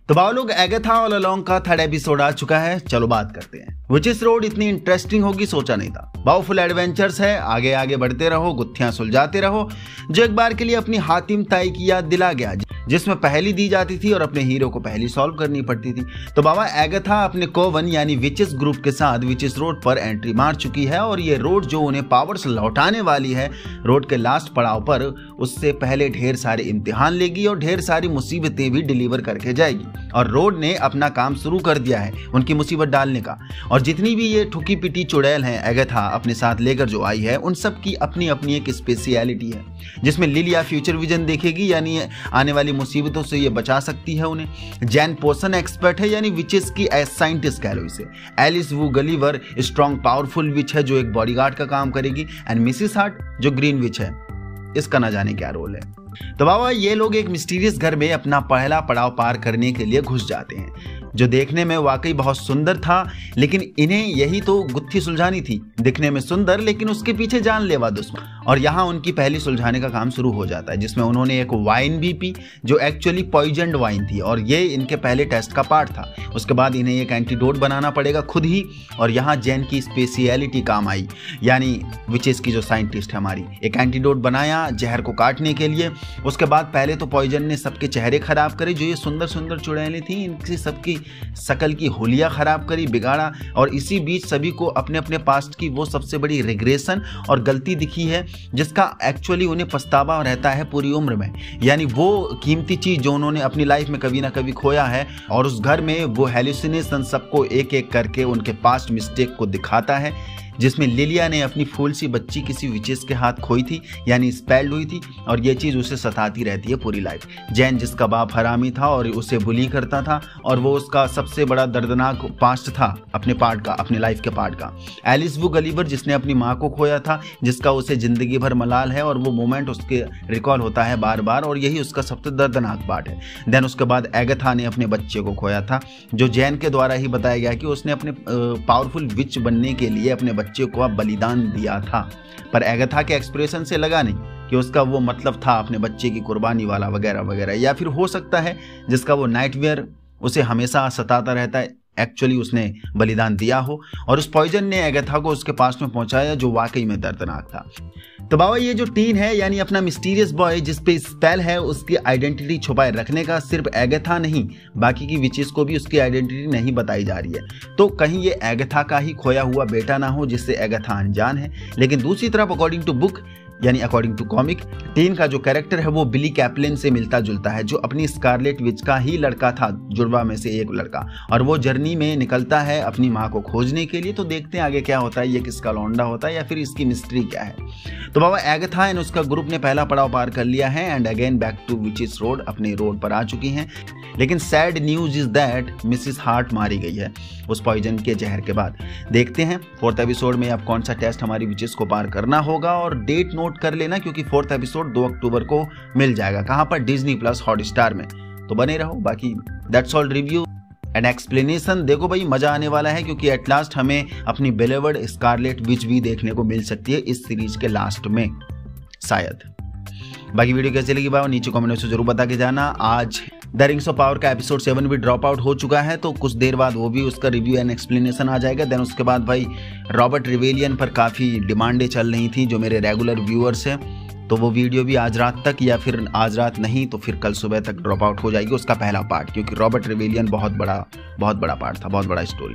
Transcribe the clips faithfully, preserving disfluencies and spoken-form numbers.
तो बाव लोग एगाथा ऑल अलोंग का थर्ड एपिसोड आ चुका है, चलो बात करते हैं। विचेस रोड इतनी इंटरेस्टिंग होगी सोचा नहीं था। बाव फुल एडवेंचर्स है, आगे आगे बढ़ते रहो, गुत्थियां सुलझाते रहो, जो एक बार के लिए अपनी हातिम ताई की याद दिला गया, जिसमें पहली दी जाती थी और अपने हीरो को पहली सॉल्व करनी पड़ती थी। तो बाबा एगाथा अपने कोवन यानी विचेस ग्रुप के साथ विचेस रोड पर एंट्री मार चुकी है और ये रोड जो उन्हें पावर्स लौटाने वाली है, रोड के लास्ट पड़ाव पर उससे पहले ढेर सारे इम्तिहान लेगी और ढेर सारी मुसीबतें भी डिलीवर करके जाएगी। और रोड ने अपना काम शुरू कर दिया है उनकी मुसीबत डालने का। और जितनी भी ये ठुकी पिटी चुड़ैल हैं एगाथा अपने साथ लेकर जो आई है, उन सब की अपनी अपनी एक स्पेशलिटी है, जिसमें लिलिया फ्यूचर विजन देखेगी, यानी आने वाली मुसीबतों से ये बचा सकती है उन्हें। जैन पोशन एक्सपर्ट है, यानी विचेस की एज साइंटिस्ट कह लो इसे। Alice Wu Gulliver strong powerful witch है, जो एक बॉडीगार्ड का काम करेगी। एंड मिसिस हार्ट जो ग्रीन विच है, इसका ना जाने क्या रोल है। तो बाबा ये लोग एक मिस्टीरियस घर में अपना पहला पड़ाव पार करने के लिए घुस जाते हैं, जो देखने में वाकई बहुत सुंदर था, लेकिन इन्हें यही तो गुत्थी सुलझानी थी। दिखने में सुंदर लेकिन उसके पीछे जानलेवा दुश्मन। और यहाँ उनकी पहली सुलझाने का काम शुरू हो जाता है, जिसमें उन्होंने एक वाइन भी पी जो एक्चुअली पॉइजन्ड वाइन थी और ये इनके पहले टेस्ट का पार्ट था। उसके बाद इन्हें एक एंटीडोट बनाना पड़ेगा खुद ही, और यहाँ जैन की स्पेशलिटी काम आई, यानी विचेस की जो साइंटिस्ट है हमारी, एक एंटीडोट बनाया जहर को काटने के लिए। उसके बाद पहले तो पॉइजन ने सबके चेहरे खराब करे, जो ये सुंदर सुंदर चुड़ैलें थी, इनकी सबकी शकल की होलिया खराब करी, बिगाड़ा। और इसी बीच सभी को अपने अपने पास्ट की वो सबसे बड़ी रिग्रेशन और गलती दिखी है, जिसका एक्चुअली उन्हें पछतावा रहता है पूरी उम्र में, यानी वो कीमती चीज जो उन्होंने अपनी लाइफ में कभी ना कभी खोया है। और उस घर में वो हेलुसिनेशन सबको एक एक करके उनके पास्ट मिस्टेक को दिखाता है, जिसमें लिलिया ने अपनी फूल सी बच्ची किसी विचेस के हाथ खोई थी, यानी स्पेल्ड हुई थी, और ये चीज़ उसे सताती रहती है पूरी लाइफ। जैन जिसका बाप हरामी था और उसे बुली करता था, और वो उसका सबसे बड़ा दर्दनाक पास्ट था अपने पार्ट का, अपने लाइफ के पार्ट का। एलिस वो गलीवर जिसने अपनी माँ को खोया था, जिसका उसे जिंदगी भर मलाल है और वो मोमेंट उसके रिकॉल होता है बार बार, और यही उसका सबसे दर्दनाक पार्ट है। देन उसके बाद एगाथा ने अपने बच्चे को खोया था, जो जैन के द्वारा ही बताया गया कि उसने अपने पावरफुल विच बनने के लिए अपने बच्चे को बलिदान दिया था। पर एगाथा के एक्सप्रेशन से लगा नहीं कि उसका वो मतलब था अपने बच्चे की कुर्बानी वाला वगैरह वगैरह, या फिर हो सकता है जिसका वो नाइटमेयर उसे हमेशा सताता रहता है, एक्चुअली उसने बलिदान दिया हो और उस पॉइजन ने एगाथा को उसके पास में पहुंचाया, जो वाकई में दर्दनाक था। तो बाबा ये जो टीन है, यानी अपना मिस्टीरियस बॉय जिस पे स्पेल है, उसकी आइडेंटिटी छुपाए रखने का सिर्फ एगाथा नहीं, बाकी की विचेस को भी उसकी आइडेंटिटी नहीं बताई जा रही है। तो कहीं ये एगाथा का ही खोया हुआ बेटा ना हो, जिससे एगाथा अनजान है। लेकिन दूसरी तरफ अकॉर्डिंग टू बुक यानी अकॉर्डिंग टू कॉमिक, टीन का जो कैरेक्टर है वो बिली कैप्लिन से मिलता जुलता है, जो अपनी स्कारलेट विच का ही लड़का था, जुड़वा में से एक लड़का। और वो जर्नी में निकलता है अपनी माँ को खोजने के लिए। तो देखते हैं आगे क्या होता है, ये किसका लौंडा होता है या फिर इसकी मिस्ट्री क्या है। तो बाबा एगाथा एंड उसका ग्रुप ने पहला पड़ाव पार कर लिया है and again back to witches road, अपने रोड पर आ चुकी हैं। लेकिन sad news is that Mrs Hart मारी गई है उस पॉइजन के जहर के बाद। देखते हैं फोर्थ एपिसोड में अब कौन सा टेस्ट हमारी विचेस को पार करना होगा, और डेट नोट कर लेना क्योंकि फोर्थ एपिसोड दो अक्टूबर को मिल जाएगा। कहां पर? डिज्नी प्लस हॉटस्टार में। तो बने रहो। बाकी that's all review and explanation. देखो भाई मजा आने वाला है, क्योंकि एट लास्ट हमें अपनी बिलीवर्ड स्कारलेट विच भी देखने को मिल सकती है इस सीरीज के लास्ट में शायद। बाकी वीडियो कैसी लगी भाई नीचे कमेंट में से जरूर बता के जाना। आज द रिंग्स ऑफ पावर का एपिसोड सेवन भी ड्रॉप आउट हो चुका है, तो कुछ देर बाद वो भी उसका रिव्यू एंड एक्सप्लेनेशन आ जाएगा। देन उसके बाद भाई रॉबर्ट रिवेलियन पर काफ़ी डिमांडें चल रही थी जो मेरे रेगुलर व्यूअर्स हैं, तो वो वीडियो भी आज रात तक या फिर आज रात नहीं तो फिर कल सुबह तक ड्रॉप आउट हो जाएगी उसका पहला पार्ट, क्योंकि रॉबर्ट रिवेलियन बहुत बड़ा बहुत बड़ा पार्ट था, बहुत बड़ा स्टोरी।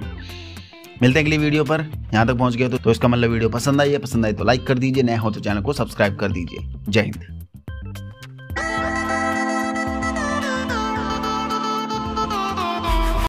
मिलते हैं अगली वीडियो पर। यहाँ तक पहुँच गए तो, तो इसका मतलब वीडियो पसंद आई है, पसंद आई तो लाइक कर दीजिए, नए हो तो चैनल को सब्सक्राइब कर दीजिए। जय हिंद।